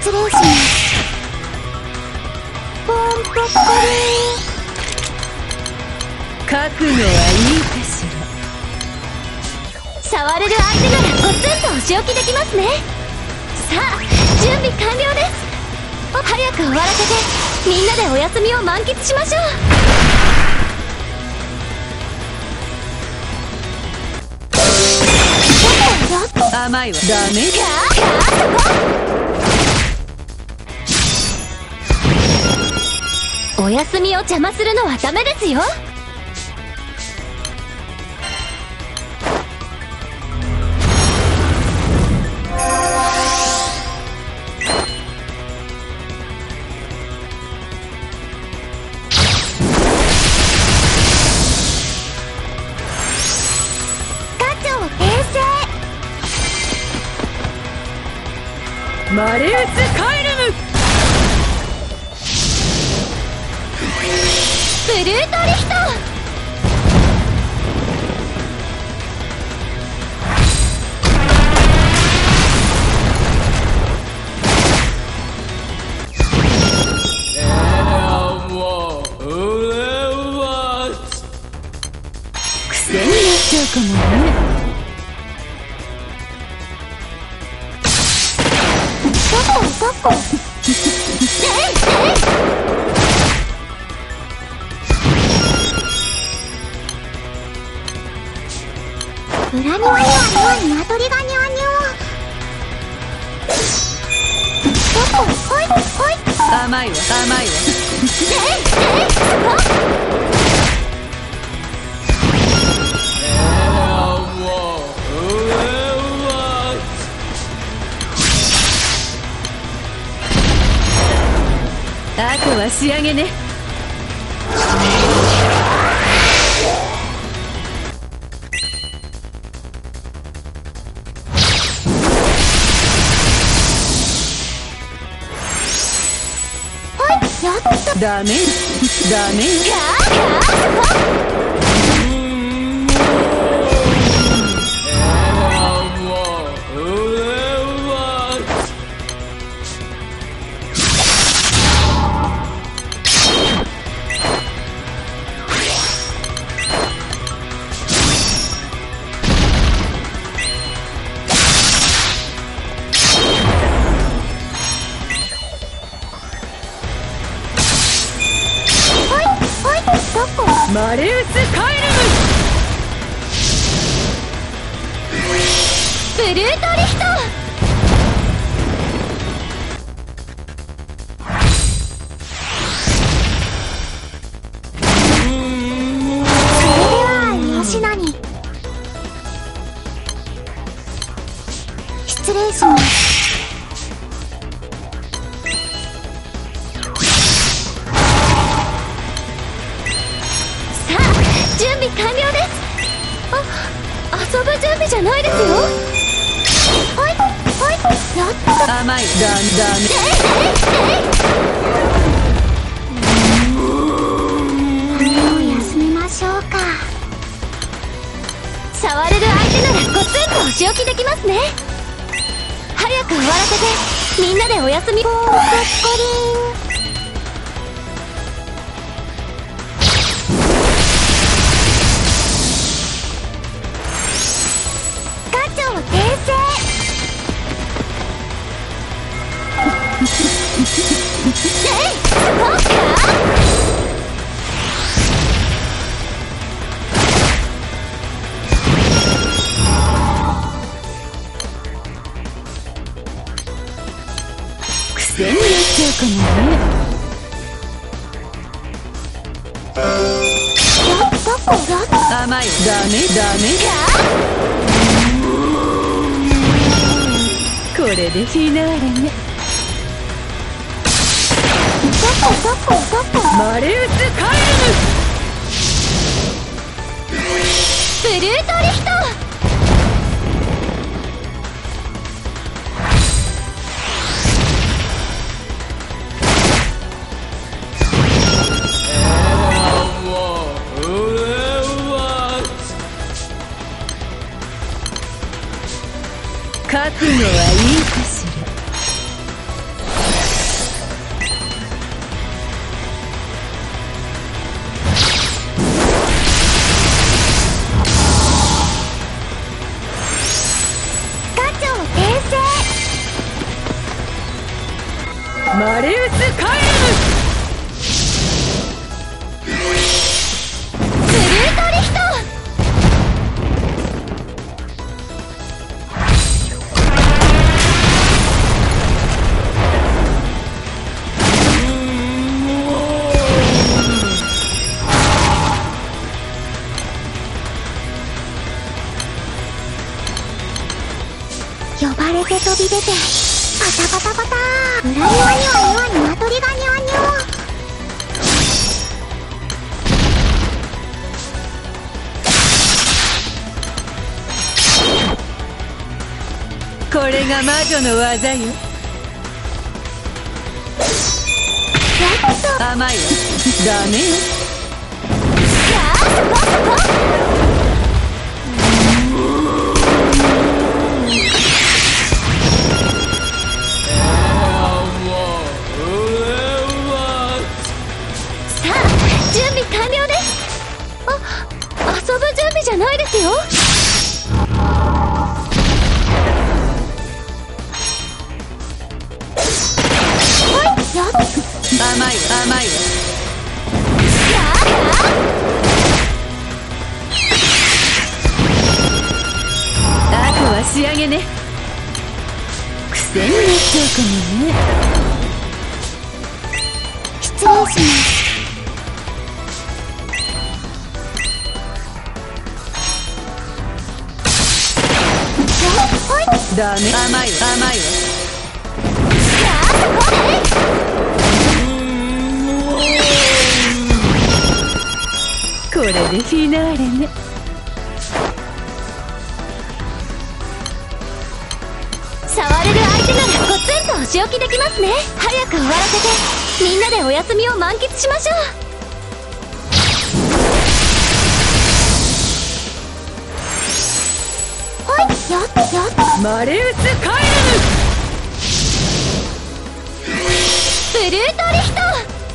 失礼します。ポンポコリ書くのはいいかしン。触れる相手ならゴツンとお仕置きできますね。さあ準備完了です。早く終わらせてみんなでお休みを満喫しましょう。 甘いわ。ダメお休みを邪魔するのはダメですよ。 マレウス・カイルム。 ブルートリヒト。 癖になっちゃうかもね。 裏庭にはニワトリがニワニワ。ほいほい。 甘いわ甘いわ。あとは仕上げね。ダメダメよ。マレウス・カイルム。ブルートリヒト。 それでは吉名に失礼します。準備完了です。遊ぶ準備じゃないですよ。ほいほい。やった。 甘い。ダメ。 もう休みましょうか。触れる相手ならゴツンとお仕置きできますね。早く終わらせてみんなでお休み。ポンポッコリン。 癖になっちゃうかもね。甘い。ダメ。これでフィナーレね。マレウス・カイルム。 ブルートリヒト。 覚悟はいいかしら。 マレウス・カイルブルートリヒト。呼ばれて飛び出てパタパタパター。裏庭には鶏がニワニワ。 これが魔女の技よ。甘いわ。ダメよ。 準備完了です。遊ぶ準備じゃないですよ。 甘いわ甘いわ。あとは仕上げね。癖になっちゃうかもね。 失礼します。 ダメ。甘いわ甘いわ。これでフィナーレね。 触れる相手ならゴツンとお仕置きできますね。早く終わらせてみんなでお休みを満喫しましょう。はい、やっやっマレウス・カイブルートリヒト。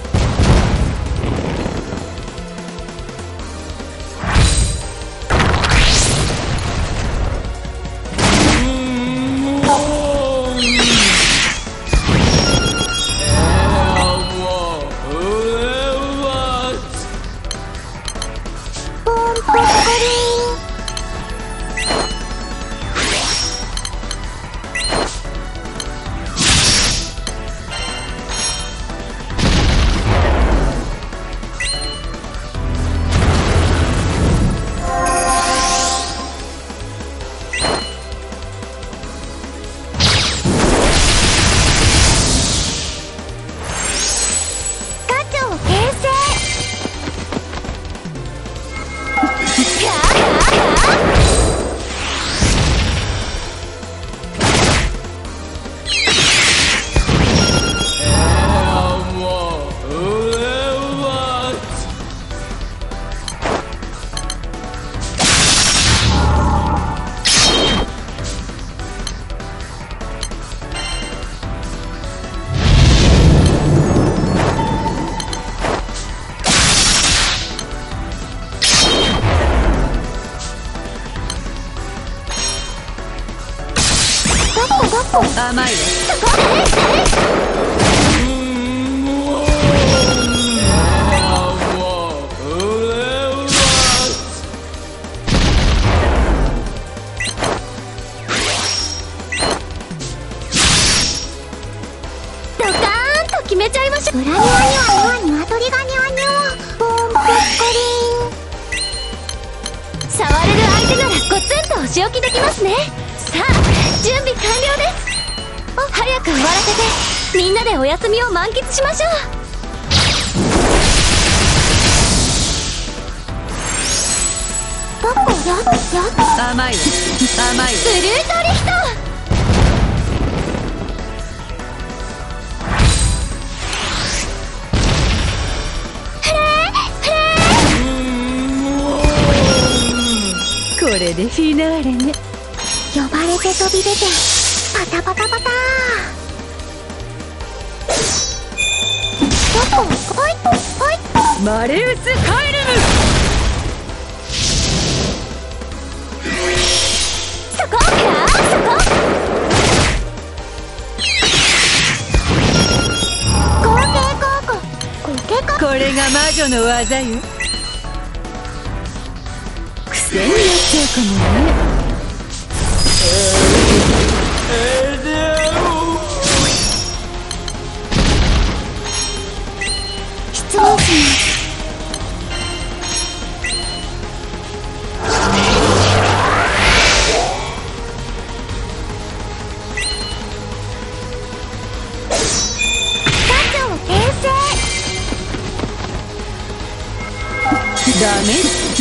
甘いわ。 ドカーンと決めちゃいましょう。裏庭には鶏がニワニワ。ポンポッコリン。触れる相手ならゴツンとお仕置きできますね。さあ準備完了です。早く終わらせてみんなでお休みを満喫しましょう。どこや甘いわ甘いわ。 ブルートリヒト。 これでフィナーレね。 呼ばれて飛び出てパタパタパター。どこほいほい。 マレウス・カイルム。 そこそこ。 れが魔女の技よ。癖になっちゃうかもね。 失礼します。 ダメ。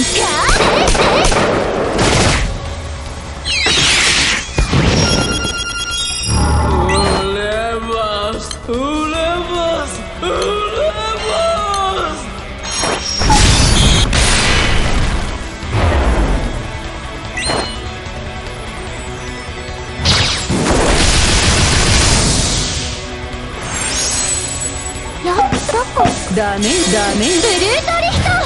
ダメダメ。 ブルートリヒト。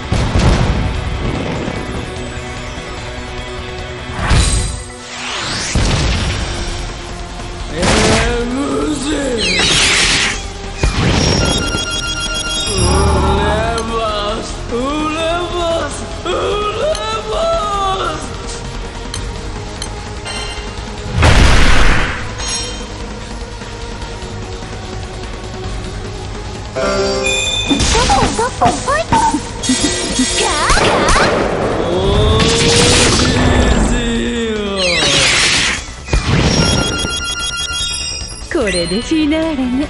これでフィナーレね。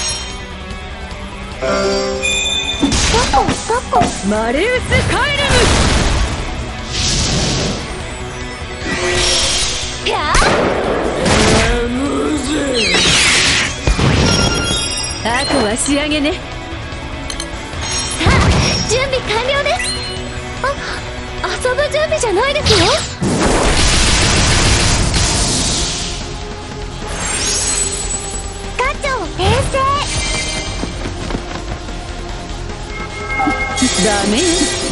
マレウス・カイルム。あとは仕上げね。 さあ準備完了です。遊ぶ準備じゃないですよ。 ダメよ。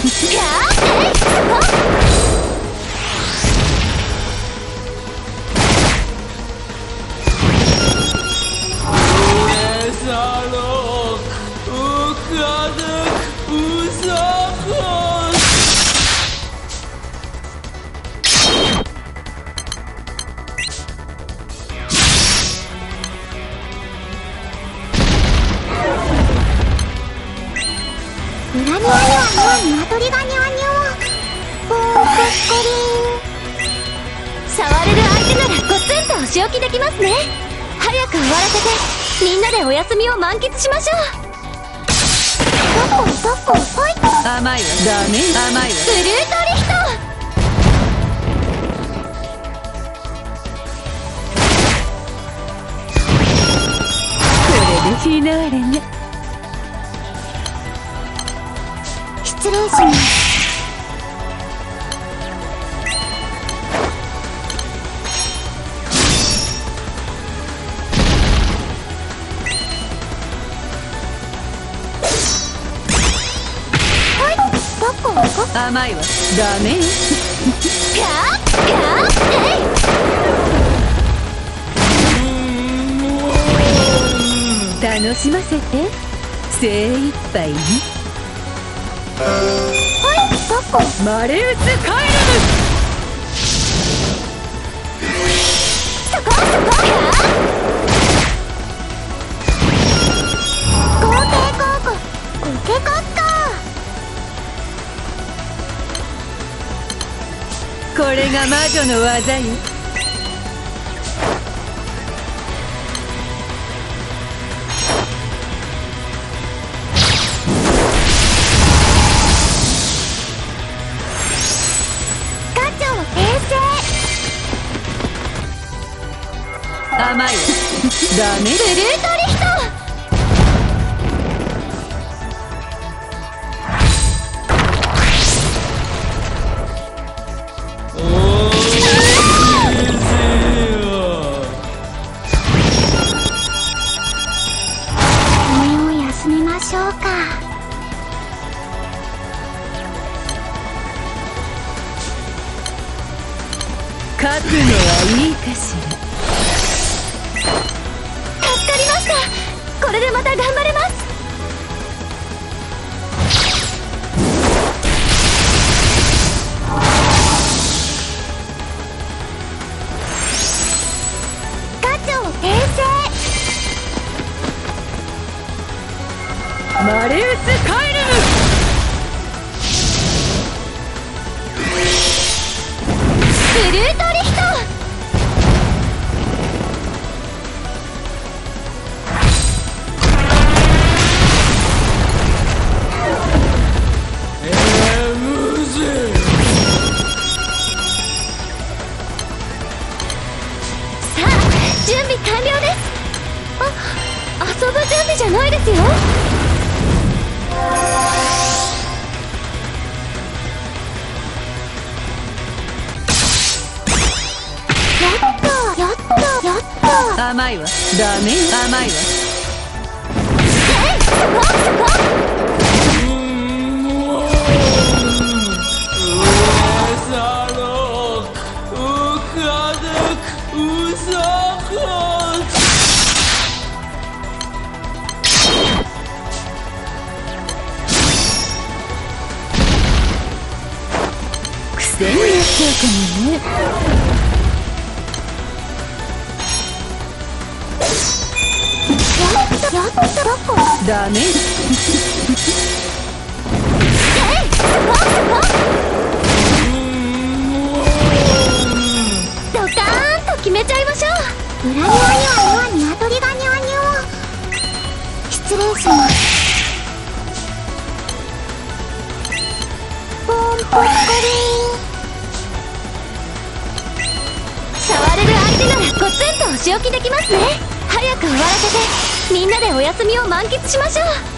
裏庭には鶏がニワニワ。ボーンコッコリン。触れる相手ならごつんとお仕置きできますね。早く終わらせてみんなでお休みを満喫しましょう。 甘いわ。ダメ。甘いわ。 ブルートリヒト。 これでフィナーレね。 失礼します。 甘いわ。ダメよ。楽しませて。精一杯ね。マレウス・カイルム。 そこ合計高校コケコッコ。これが魔女の技よ。甘いわ。ダメ。 ブルートリヒト。目を休めましょうか。 勝つのはいいかしら。 助かりました。これでまた頑張れます。 マレウス・カイルム。 ブルートリヒト。さあ準備完了です。遊ぶ準備じゃないですよ。やった。 甘いわ。ダメよ。甘いわ。癖になっちゃうかもね。 やったどこ。 ダメ。 ドカーンと決めちゃいましょう。裏庭には鶏がニワニワ。失礼します。ポンポッコリン。触れる相手ならコツンとお仕置きできますね。早く終わらせてみんなでお休みを満喫しましょう。